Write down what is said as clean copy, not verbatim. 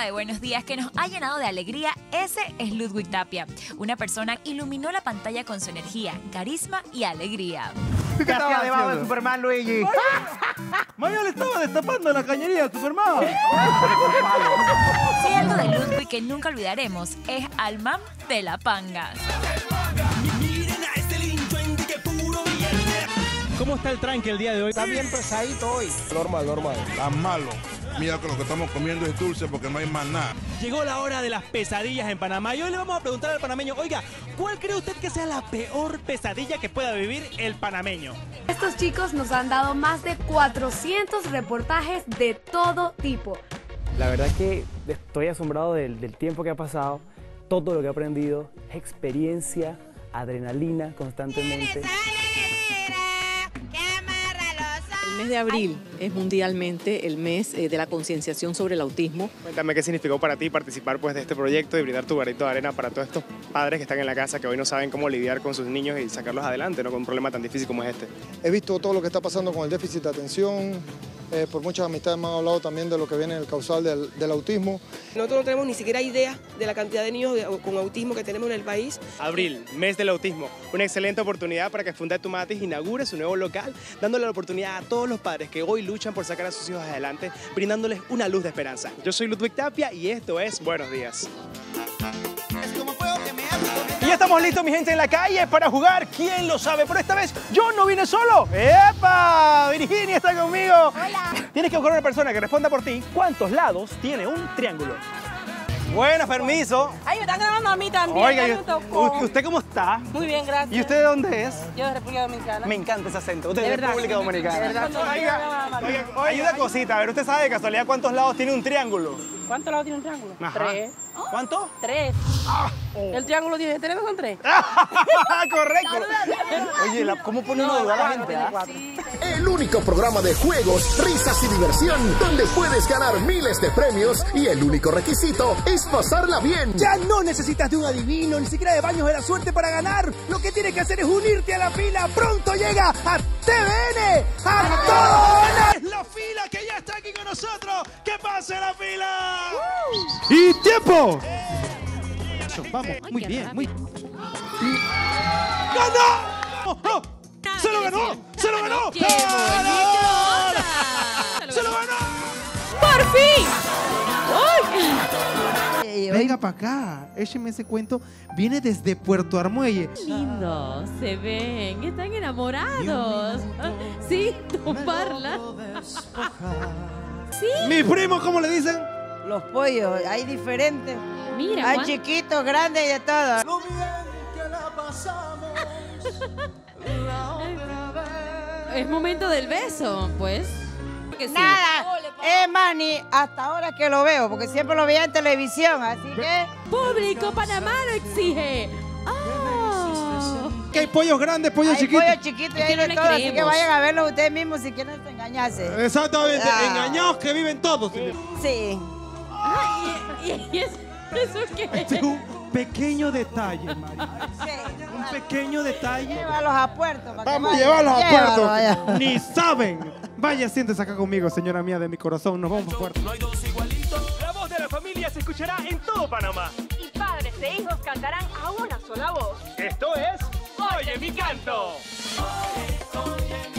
de Buenos Días que nos ha llenado de alegría, ese es Ludwig Tapia. Una persona que iluminó la pantalla con su energía, carisma y alegría. ¿Qué estaba debajo de Superman, Luigi? Mayo le estaba destapando la cañería a Superman. Si algo de Ludwig que nunca olvidaremos es al man de la panga. ¿Cómo está el tranque el día de hoy? Está bien pesadito hoy. Normal. Tan malo. Mira que lo que estamos comiendo es dulce porque no hay más nada. Llegó la hora de las pesadillas en Panamá y hoy le vamos a preguntar al panameño, oiga, ¿cuál cree usted que sea la peor pesadilla que pueda vivir el panameño? Estos chicos nos han dado más de 400 reportajes de todo tipo. La verdad que estoy asombrado del tiempo que ha pasado, todo lo que he aprendido, experiencia, adrenalina constantemente. El mes de abril es mundialmente el mes de la concienciación sobre el autismo. Cuéntame qué significó para ti participar de este proyecto y brindar tu granito de arena para todos estos padres que están en la casa, que hoy no saben cómo lidiar con sus niños y sacarlos adelante, ¿no? Con un problema tan difícil como es este. He visto todo lo que está pasando con el déficit de atención. Por muchas amistades me han hablado también de lo que viene en el causal del autismo. Nosotros no tenemos ni siquiera idea de la cantidad de niños con autismo que tenemos en el país. Abril, mes del autismo, una excelente oportunidad para que Fundae Tomates inaugure su nuevo local, dándole la oportunidad a todos los padres que hoy luchan por sacar a sus hijos adelante, brindándoles una luz de esperanza. Yo soy Ludwig Tapia y esto es Buenos Días. Y ya estamos listos, mi gente, en la calle para jugar ¿Quién lo sabe? Pero esta vez yo no vine solo. ¡Epa! Virginia está conmigo. Hola. Tienes que buscar una persona que responda por ti. ¿Cuántos lados tiene un triángulo? Bueno, permiso. Ay, me están grabando a mí también. Oiga, ¿usted cómo está? Muy bien, gracias. ¿Y usted de dónde es? Yo de República Dominicana. Me encanta ese acento. Usted De es de verdad. República Dominicana. De verdad. Oiga, ayuda cosita. A ver, ¿usted sabe de casualidad cuántos lados tiene un triángulo? ¿Cuántos lados tiene un triángulo? Ajá. 3. ¿Cuánto? 3. El triángulo tiene 3, ¿no son 3? Correcto. Oye, ¿cómo pone uno a dudar a la gente? El único programa de juegos, risas y diversión donde puedes ganar miles de premios y el único requisito es pasarla bien. Ya no necesitas de un adivino, ni siquiera de baños de la suerte para ganar. Lo que tienes que hacer es unirte a la fila. Pronto llega a TVN, a todo. Es la fila que ya está aquí con nosotros. ¡Que pase la fila! ¡Y tiempo! Vamos, muy bien, muy... ¡Ganó! ¡Oh! ¡Se lo ganó! ¡Se lo ganó! ¡Ganador! ¡Se lo ganó! ¡Por fin! Venga para acá, écheme ese cuento. Viene desde Puerto Armuelle. Lindos, se ven, están enamorados. Sí, tomarla. Sí. Mi primo, ¿cómo le dicen? Los pollos, hay diferentes. Mira, hay chiquitos, grandes y de todo. Lo bien que la pasamos la otra vez. Es momento del beso, pues. Sí. Nada, Manny, hasta ahora que lo veo, porque siempre lo veía en televisión, así que... Público, Panamá lo exige. Oh. Que hay pollos grandes, pollos chiquitos. Hay pollos chiquitos y hay de todo, así que vayan a verlo ustedes mismos si quieren engañarse. Exactamente, engañados que viven todos. Sí. Ay, ¿y eso qué es? Este es un pequeño detalle, Mari. Sí. Un pequeño detalle. Llévalos a puerto. Vamos a llevarlos a puerto. Ni saben. Vaya, siéntese acá conmigo, señora mía de mi corazón. Nos vamos a puerto. No hay dos igualitos. La voz de la familia se escuchará en todo Panamá. Y padres e hijos cantarán a una sola voz. Esto es Oye mi canto. Oye,